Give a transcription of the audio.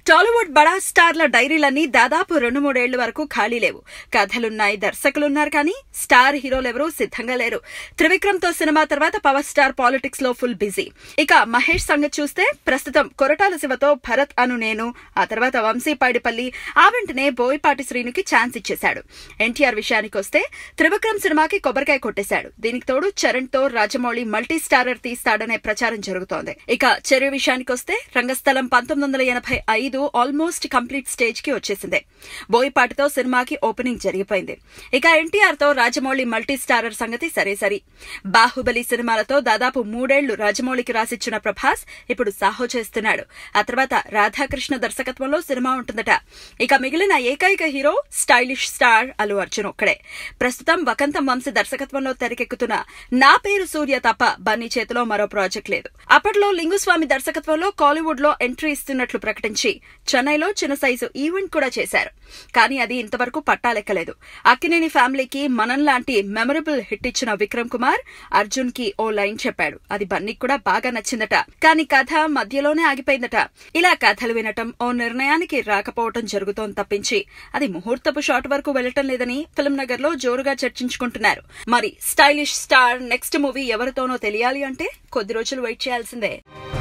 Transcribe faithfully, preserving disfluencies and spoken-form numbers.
టాలీవుడ్ బడా స్టార్ల డైరీలన్నీ దాదాపు రెండు మూడేళ్ల వరకు ఖాళీ లేవు. కథలున్నాయి, దర్శకులున్నారు, కానీ స్టార్ హీరోలెవరూ సిద్ధంగా లేరు. త్రివిక్రమ్ తో సినిమా తర్వాత పవర్ స్టార్ పాలిటిక్స్ లో ఫుల్ బిజీ. ఇక మహేష్ సంగతి చూస్తే ప్రస్తుతం కొరటాల శివతో భరత్ అను నేను, ఆ తర్వాత వంశీ పైడిపల్లి, ఆ వెంటనే బోయపాటి శ్రీనుకి ఛాన్స్ ఇచ్చేశాడు. ఎన్టీఆర్ విషయానికి వస్తే త్రివిక్రమ్ సినిమాకి కొబ్బరికాయ కొట్టేశాడు. దీనికి తోడు చరణ్ తో రాజమౌళి మల్టీ స్టారర్ తీస్తాడనే ప్రచారం జరుగుతోంది. ఇక చెర్రీ విషయానికి వస్తే రంగస్థలం పంతొమ్మిది వందల ఎనభై ఐదు ఆల్మోస్ట్ కంప్లీట్ స్టేజ్ కి వచ్చేసింది. బోయపాటితో సినిమాకి ఓపెనింగ్ జరిగిపోయింది. ఇక ఎన్టీఆర్ తో రాజమౌళి మల్టీ స్టారర్ సంగతి సరే సరి. బాహుబలి సినిమాలతో దాదాపు మూడేళ్లు రాజమౌళికి రాసిచ్చిన ప్రభాస్ ఇప్పుడు సాహో చేస్తున్నాడు. ఆ తర్వాత రాధాకృష్ణ దర్శకత్వంలో సినిమా ఉంటుందట. ఇక మిగిలిన ఏకైక hero stylish star Allu Arjun ఒక్కడే. ప్రస్తుతం వకంతం వంశీ దర్శకత్వంలో తెరకెక్కుతున్న నా పేరు సూర్య తప్ప బన్నీ చేతిలో మరో ప్రాజెక్ట్ లేదు. అప్పట్లో లింగుస్వామి దర్శకత్వంలో కాలీవుడ్ లో ఎంట్రీ ఇస్తున్నట్లు ప్రకటించి చెన్నైలో చిన్న సైజు ఈవెంట్ కూడా చేశారు. కానీ అది ఇంతవరకు పట్టాలెక్కలేదు. అక్కినేని ఫ్యామిలీకి మనం లాంటి మెమరబుల్ హిట్ ఇచ్చిన విక్రమ్ కుమార్ అర్జున్ కి ఓ లైన్ చెప్పాడు. అది బన్నీకి కూడా బాగా నచ్చిందట. కానీ కథ మధ్యలోనే ఆగిపోయిందట. ఇలా కథలు వినటం, ఓ నిర్ణయానికి రాకపోవటం జరుగుతోంది తప్పించి అది ముహూర్తపు షాట్ వరకు వెళ్లటం లేదని ఫిల్మ్ నగర్ లో జోరుగా చర్చించుకుంటున్నారు. మరి స్టైలిష్ స్టార్ నెక్స్ట్ మూవీ ఎవరితోనో తెలియాలి అంటే కొద్ది రోజులు వెయిట్ చేయాల్సిందే.